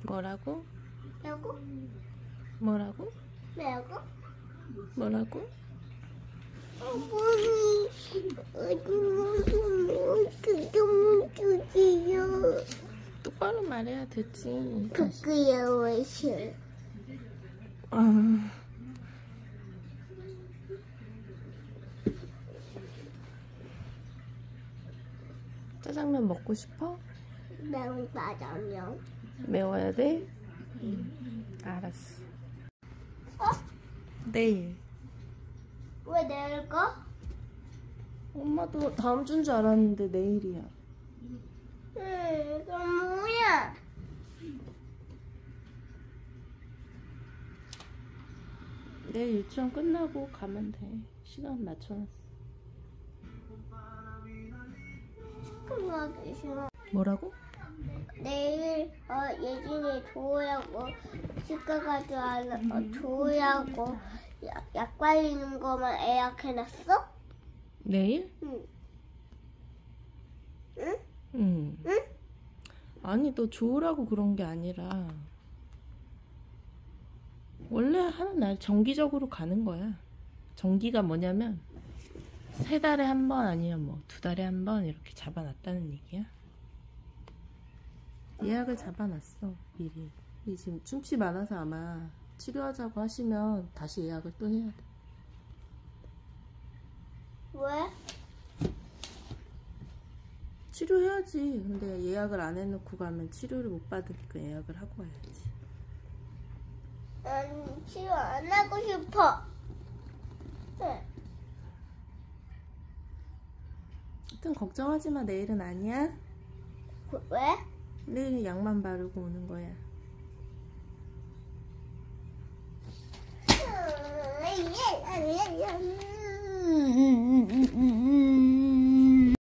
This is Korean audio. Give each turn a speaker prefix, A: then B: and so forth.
A: 뭐라고?
B: 뭐라고?
A: 뭐라고?
B: 뭐라고?
A: 뭐라고?
B: 어머니, 좀 주세요.
A: 똑바로 말해야 되지.
B: 부끄러워서.
A: 짜장면 먹고 싶어?
B: 매운 짜장면.
A: 매워야 돼? 알았어. 내일.
B: 왜 내일 가?
A: 엄마도 다음 주인 줄 알았는데 내일이야.
B: 그럼 뭐야?
A: 내일 유치원 끝나고 가면 돼. 시간 맞춰놨어.
B: 가기 싫어.
A: 뭐라고?
B: 내일 예진이 조우라고 치과 가서 조우라고 약 발리는 거만 예약해놨어?
A: 내일?
B: 응.
A: 응.
B: 응?
A: 아니 너 좋으라고 그런 게 아니라 원래 하는 날 정기적으로 가는 거야. 정기가 뭐냐면 3달에 한 번 아니면 뭐 2달에 한 번 이렇게 잡아놨다는 얘기야. 예약을 잡아놨어 미리. 지금 충치 많아서 아마 치료하자고 하시면 다시 예약을 또 해야 돼.
B: 왜?
A: 치료해야지. 근데 예약을 안 해놓고 가면 치료를 못 받으니까 예약을 하고 와야지.
B: 난 치료 안 하고 싶어. 네.
A: 하여튼 걱정하지 마. 내일은 아니야.
B: 왜?
A: 내일은 약만 바르고 오는 거야.